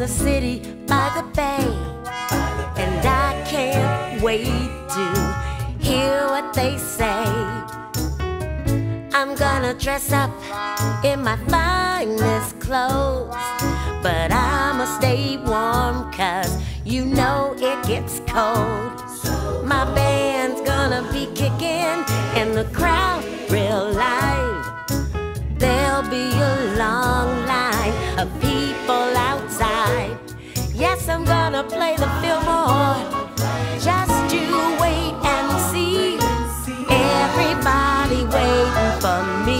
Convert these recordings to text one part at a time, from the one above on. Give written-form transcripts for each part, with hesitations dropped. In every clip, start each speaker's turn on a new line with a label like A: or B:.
A: the city by the bay, and I can't wait to hear what they say. I'm gonna dress up in my finest clothes, but I'ma stay warm, 'cause you know it gets cold. My band's gonna be kicking and the crowd real live. There'll be a long line of people outside. Yes, I'm gonna play the Fillmore. Just you wait and see. Everybody waiting for me.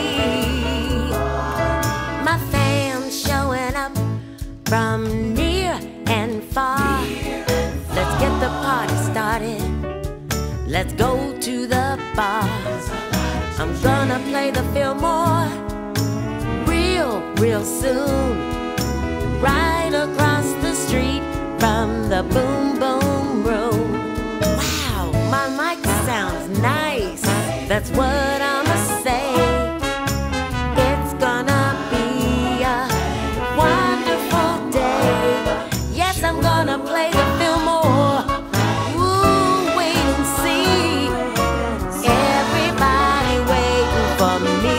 A: My fans showing up from near and far. Let's get the party started. Let's go to the bar. I'm gonna play the Fillmore real soon, right across the street from the Boom Boom Room. Wow, my mic sounds nice. That's what I'ma say. It's gonna be a wonderful day. Yes, I'm gonna play the Fillmore. Ooh, wait and see. Everybody waiting for me.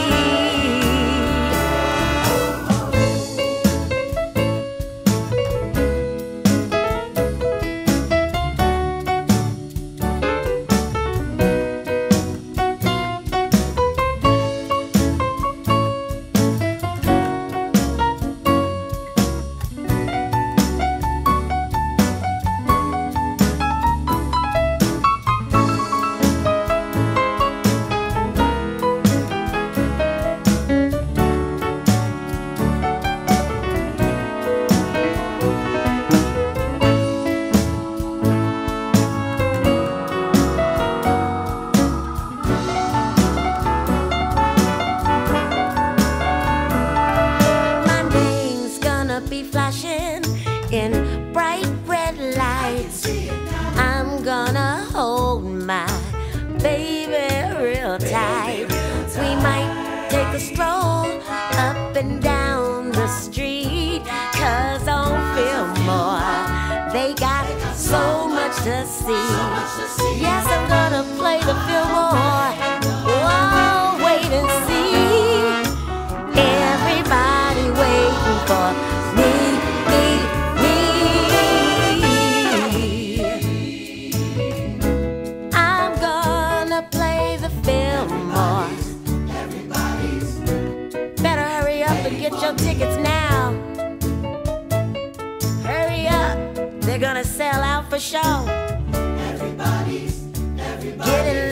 A: Be flashing in bright red lights. I'm gonna hold my baby real tight. We might take a stroll up and down the street, 'cause on Fillmore they got so much to see. Yes, I'm gonna play the Fillmore. Oh, wait and see. Everybody waiting for me. I'm gonna play the Fillmore. Better hurry up and get your tickets now. Hurry up, they're gonna sell out for sure. Get in